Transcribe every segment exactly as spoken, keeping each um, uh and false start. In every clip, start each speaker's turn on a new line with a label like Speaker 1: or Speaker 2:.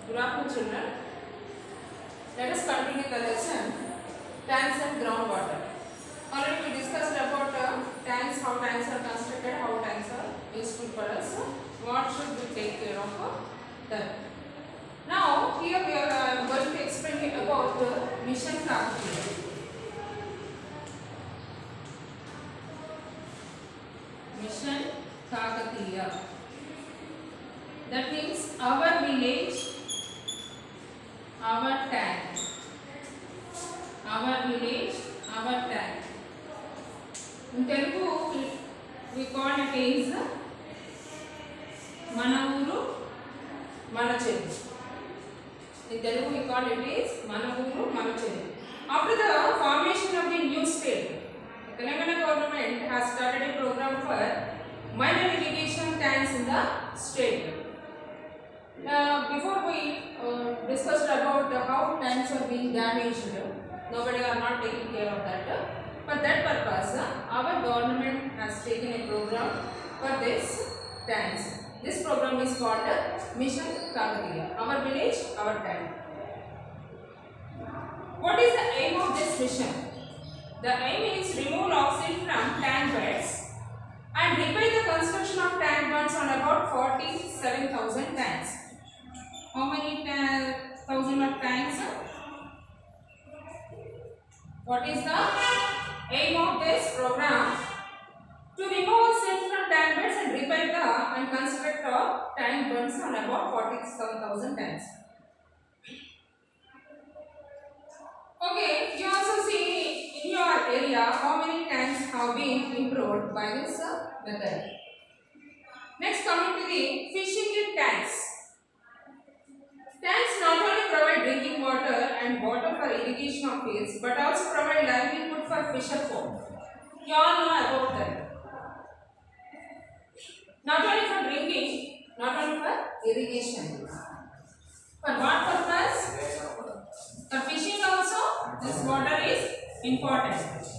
Speaker 1: Good afternoon, children. Let us continue the lesson tanks and groundwater. Already we discussed about uh, tanks, how tanks are constructed, how tanks are useful for us, what should we take care of uh, them. Now here we are uh, going to explain about uh, Mission Kakatiya. Mission Kakatiya. That means our village, our tank. Our village, our tank. In Telugu, we call it as Mana Uru, Mana Cheru. In Telugu, we call it as Mana Uru, Mana Cheru. After the formation of the new state, the Telangana government has started a program for minor irrigation tanks in the state. Uh, before we uh, discussed about uh, how tanks are being damaged, nobody are not taking care of that. For that purpose, uh, our government has taken a program for this tanks. This program is called uh, Mission Kakatiya. Our village, our tank. What is the aim of this mission? The aim is remove oxygen from tank beds and repair the construction of tank bunds on about forty-seven thousand tanks. How many thousand of tanks? What is the aim of this program? To remove silt from tank beds and repair the and construct of tank bunds on about forty-seven thousand tanks. Okay, you also see in your area how many tanks have been improved by this method. Next, coming to the fishing in tanks. Tanks not only provide drinking water and water for irrigation of fields, but also provide livelihood for fisher folk. You all know about that. Not only for drinking, not only for irrigation. For what purpose? For fishing also, this water is important.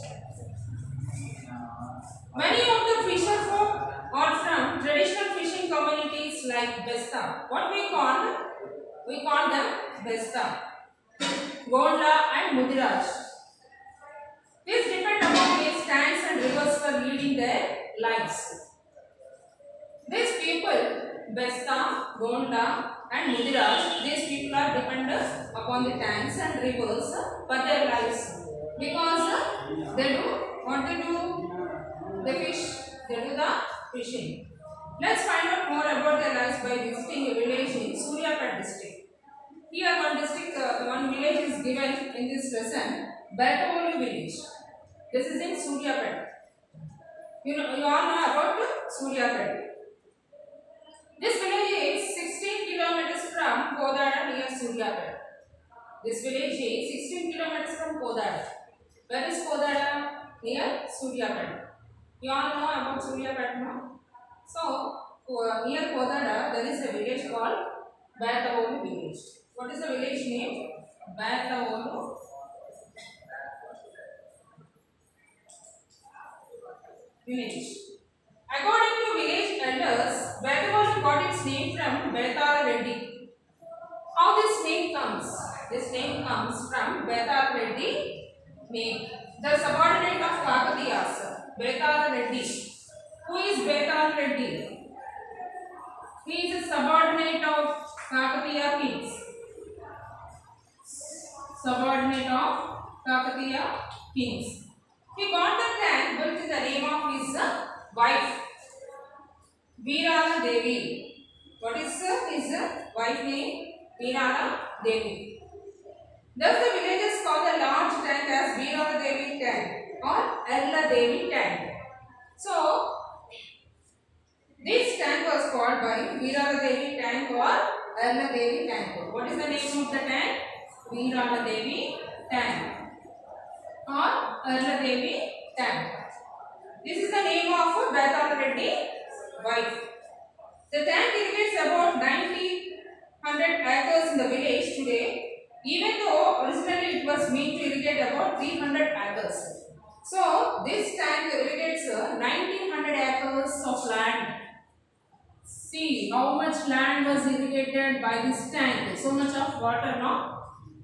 Speaker 1: Many of the fisher folk are from traditional fishing communities like Besta. What we call? We call them Besta, Gondla and Mudiraj. These depend upon these tanks and rivers for leading their lives. These people, Besta, Gondla and Mudiraj, these people are dependent upon the tanks and rivers for their lives. Because they do, what they do? They fish, they do the fishing. Let's find out more about their lives by visiting a village in Suryapet district. Here one district, uh, one village is given in this lesson, Betavolu village. This is in Suryapet. You know, you all know about Suryapet. This village is sixteen kilometers from Kodada near Suryapet. This village is sixteen kilometers from Kodada. Where is Kodada? Near Suryapet. You all know about Suryapet now? So, uh, near Kodada, there is a village called Betavolu village. What is the village name? Betavolu village. According to village elders, Betavolu got its name from Betara Reddy. How this name comes? This name comes from Betara Reddy name. The subordinate of Kakatiyas, Betara Reddy. Who is Betara Reddy? He is a subordinate of Kakatiya kings. Subordinate of Kakatiya kings. He got the tank built in the name of his wife, Veerala Devi. What is his wife name? Veerala Devi. Thus the villagers call the large tank as Veerala Devi tank or Ella Devi tank. So, this tank was called by Veerala Devi tank or Ella Devi tank. What is the name of the tank? Veerala Devi tank or Ella Devi tank. This is the name of Betara Reddy wife. The tank irrigates about ninety hundred acres in the village today, even though originally it was meant to irrigate about three hundred acres. So, this tank irrigates uh, nineteen hundred acres of land. See how much land was irrigated by this tank. So much of water, no?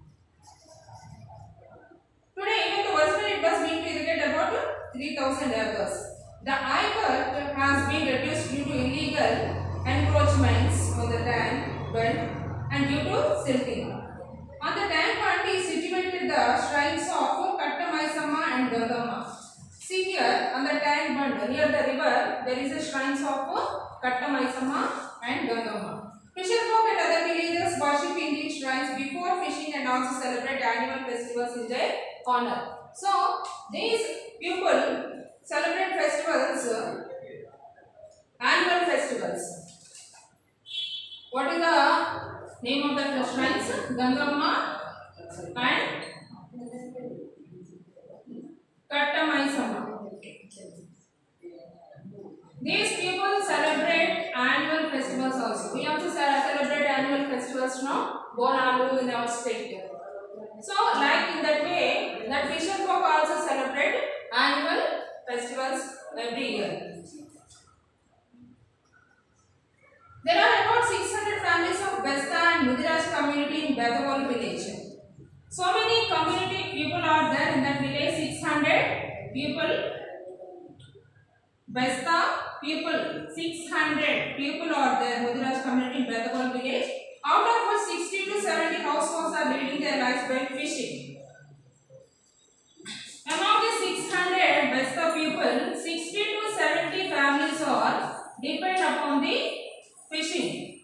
Speaker 1: Today, even the originally it was being to irrigate about three thousand acres. The I-cut has been reduced due to illegal encroachments on the tank bed and due to silting. On the tank bund is situated the shrines of Kattamaisama and Gangama. See here on the tank bund near the river there is a shrines of Kattamaisama and Gangama. Fisher folk and other villagers worship in these shrines before fishing and also celebrate annual festivals in their honor. So these people celebrate festivals, uh, annual festivals. What is the name of the shrines? Gangama and Kattamaisama. These people celebrate annual festivals also. We also celebrate annual festivals now, Bonalu in our state. So, like in that way, that fisher folk also celebrate annual festivals every year. There are about six hundred families of Besta and Mudiraj community in Bedawal village. So many community people are there in that village, six hundred people. Besta people, six hundred people are there, Mudiraj community in Bedawal village. Out of which sixty to seventy households are leading their lives by fishing. Among the six hundred Besta people, sixty to seventy families are depend upon the fishing.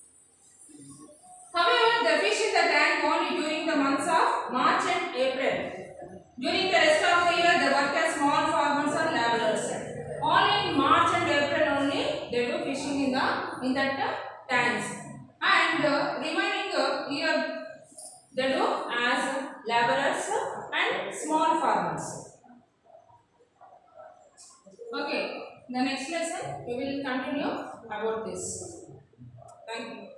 Speaker 1: However, they fish in the tank only during the months of March and April. During the rest of the year, they work as small farmers or laborers. Only in March and April only they do fishing in the in that uh, tanks. And uh, remaining uh, year they do as laborers and small farmers. Okay, the next lesson we will continue about this. Thank you.